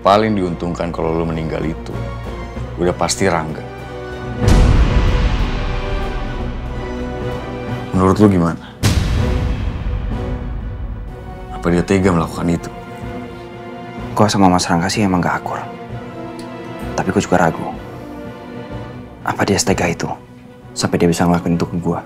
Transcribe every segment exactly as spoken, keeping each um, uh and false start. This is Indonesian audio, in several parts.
paling diuntungkan kalau lo meninggal itu udah pasti Rangga. Menurut lo gimana? Apa dia tega melakukan itu? Gue sama Mas Rangga sih emang gak akur. Tapi gue juga ragu. Apa dia setega itu sampai dia bisa ngelakuin itu ke gue?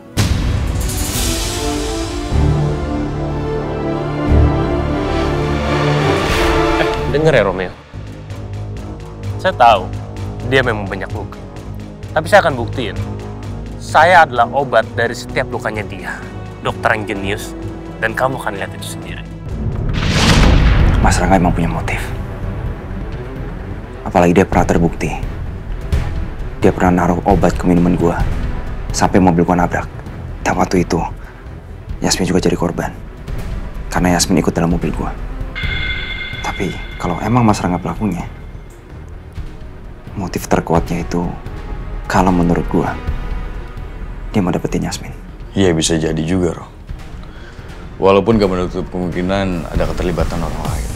Eh, denger ya Romeo. Saya tahu dia memang banyak luka. Tapi saya akan buktiin. Saya adalah obat dari setiap lukanya dia. Dokter yang jenius. Dan kamu akan lihat itu sendiri. Mas Rangga emang punya motif. Apalagi dia pernah terbukti. Dia pernah naruh obat ke minuman gue. Sampai mobil gue nabrak. Dan waktu itu, Yasmin juga jadi korban. Karena Yasmin ikut dalam mobil gue. Tapi kalau emang Mas Rangga pelakunya, motif terkuatnya itu, kalau menurut gue, dia mau dapetin Yasmin. Iya bisa jadi juga, Roh. Walaupun gak menutup kemungkinan ada keterlibatan orang lain.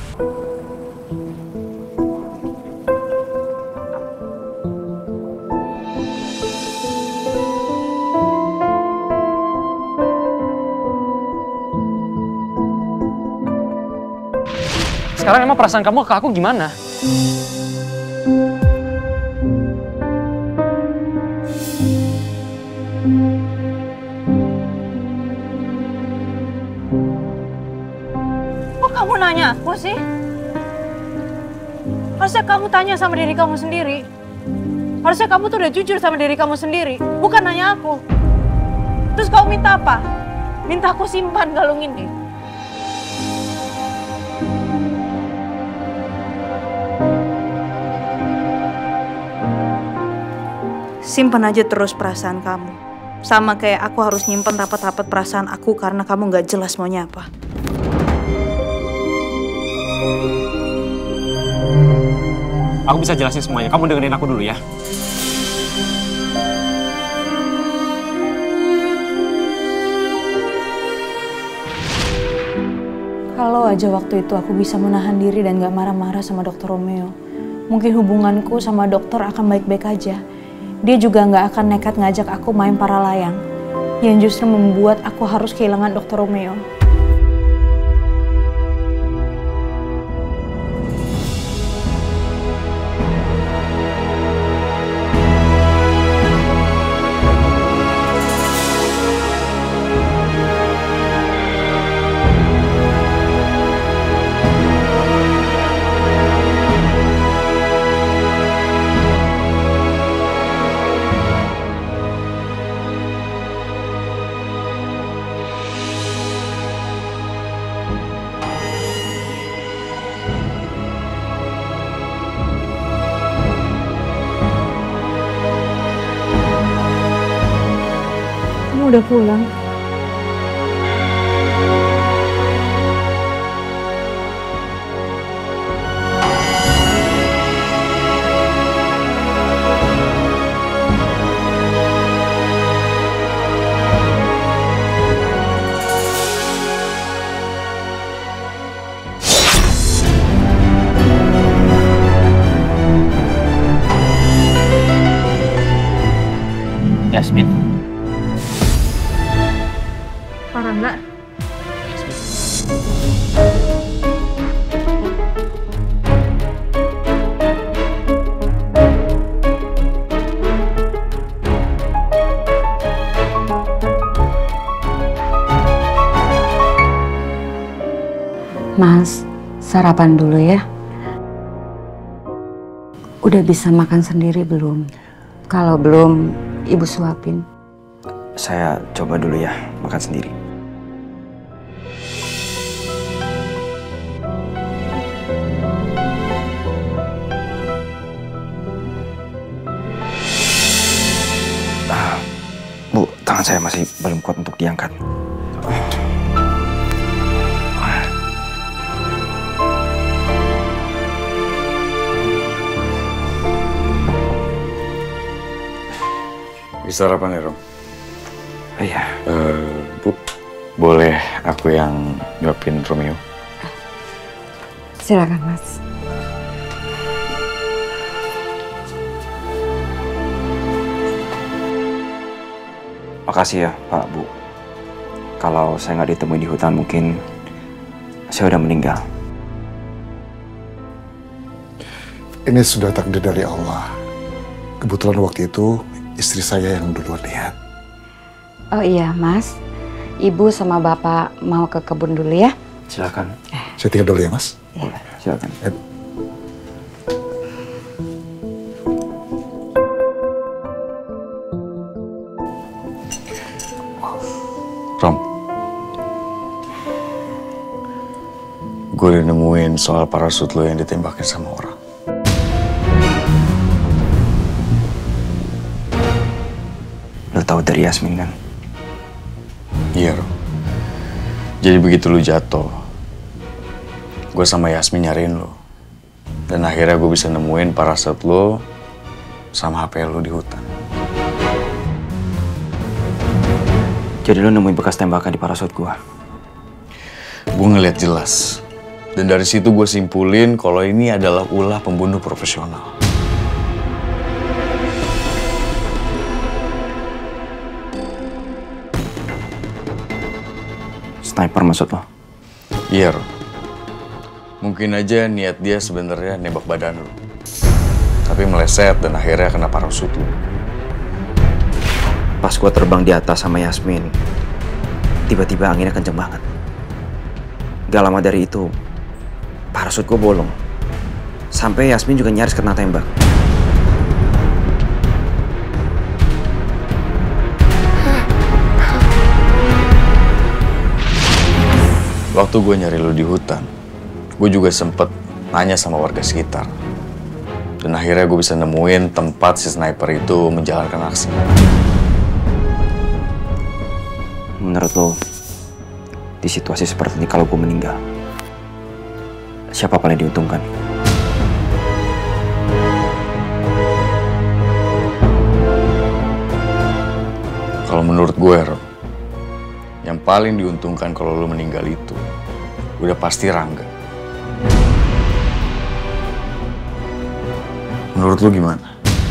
Sekarang emang perasaan kamu ke aku gimana? Kok kamu nanya aku sih? Harusnya kamu tanya sama diri kamu sendiri. Harusnya kamu tuh udah jujur sama diri kamu sendiri, bukan nanya aku. Terus kamu minta apa? Minta aku simpan kalung ini. Simpan aja terus perasaan kamu. Sama kayak aku harus nyimpen rapat-rapat perasaan aku karena kamu gak jelas maunya apa. Aku bisa jelasin semuanya. Kamu dengerin aku dulu ya. Kalau aja waktu itu aku bisa menahan diri dan gak marah-marah sama dokter Romeo, mungkin hubunganku sama dokter akan baik-baik aja. Dia juga nggak akan nekat ngajak aku main para layang, yang justru membuat aku harus kehilangan dokter Romeo. Udah pulang. Yasmin. Parah nggak? Mas, sarapan dulu ya. Udah bisa makan sendiri belum? Kalau belum, Ibu suapin. Saya coba dulu ya, makan sendiri. Ah, Bu, tangan saya masih belum kuat untuk diangkat. Bisa sarapan ya, Rom? Iya. Uh, Bu, boleh aku yang nyuapin Romeo? Silakan, Mas. Makasih ya Pak, Bu. Kalau saya nggak ditemuin di hutan mungkin saya udah meninggal. Ini sudah takdir dari Allah. Kebetulan waktu itu istri saya yang duluan lihat. Oh iya, Mas. Ibu sama Bapak mau ke kebun dulu ya? Silakan. Saya tinggal dulu ya, Mas. Boleh, silakan. Eh, Rom, gue udah nemuin soal parasut lo yang ditembakin sama orang. Lo tahu dari Yasmin kan? Iya, Rom. Jadi begitu lo jatuh, gue sama Yasmin nyariin lo. Dan akhirnya gue bisa nemuin parasut lo sama H P lo di hutan. Jadi lo nemuin bekas tembakan di parasut gua? Gue ngeliat jelas. Dan dari situ gue simpulin kalau ini adalah ulah pembunuh profesional. Sniper maksud lo? Iya, Rom. Mungkin aja niat dia sebenarnya nembak badan lo. Tapi meleset dan akhirnya kena parasut lo. Pas gua terbang di atas sama Yasmin, tiba-tiba anginnya kenceng banget. Gak lama dari itu, parasut gua bolong. Sampai Yasmin juga nyaris kena tembak. Waktu gue nyari lo di hutan, gue juga sempet nanya sama warga sekitar. Dan akhirnya gue bisa nemuin tempat si sniper itu menjalankan aksi. Menurut lo, di situasi seperti ini kalau gue meninggal, siapa paling diuntungkan? Kalau menurut gue, Rob, yang paling diuntungkan kalau lo meninggal itu udah pasti Rangga. Menurut lo gimana?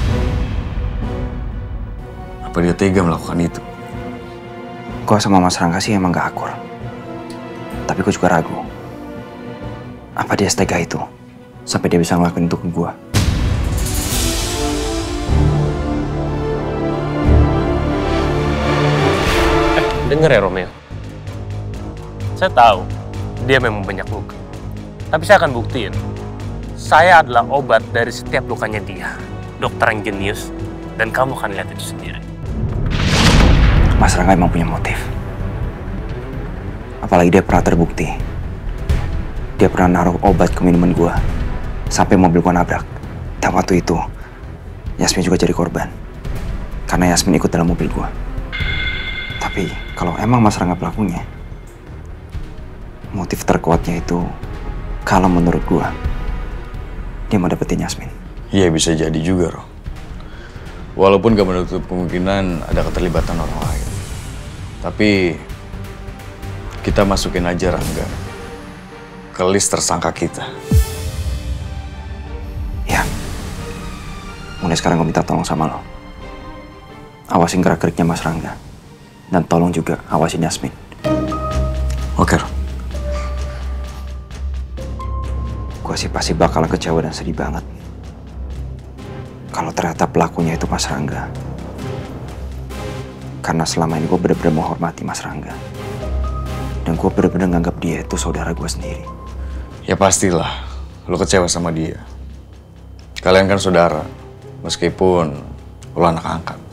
Apa dia tega melakukan itu? Gue sama Mas Rangga sih emang gak akur. Tapi gue juga ragu. Apa dia setega itu sampai dia bisa ngelakuin itu ke gue? Eh, denger ya Romeo. Saya tahu dia memang banyak luka. Tapi saya akan buktiin. Saya adalah obat dari setiap lukanya dia. Dokter yang jenius. Dan kamu akan lihat itu sendiri. Mas Rangga emang punya motif. Apalagi dia pernah terbukti. Dia pernah naruh obat ke minuman gue sampai mobil gue nabrak. Dan waktu itu, Yasmin juga jadi korban. Karena Yasmin ikut dalam mobil gue. Tapi kalau emang Mas Rangga pelakunya, motif terkuatnya itu, kalau menurut gue, dia mau dapetin Yasmin. Iya, bisa jadi juga, Rob. Walaupun gak menutup kemungkinan ada keterlibatan orang lain. Tapi kita masukin aja Rangga ke list tersangka kita. Ya. Mulai sekarang gue minta tolong sama lo. Awasin gerak-geriknya Mas Rangga. Dan tolong juga awasin Yasmin. Oke, Rob. Gue sih pasti bakalan kecewa dan sedih banget kalau ternyata pelakunya itu Mas Rangga. Karena selama ini gue bener-bener menghormati Mas Rangga. Dan gue bener-bener nganggap dia itu saudara gue sendiri. Ya pastilah, lo kecewa sama dia. Kalian kan saudara, meskipun lo anak angkat.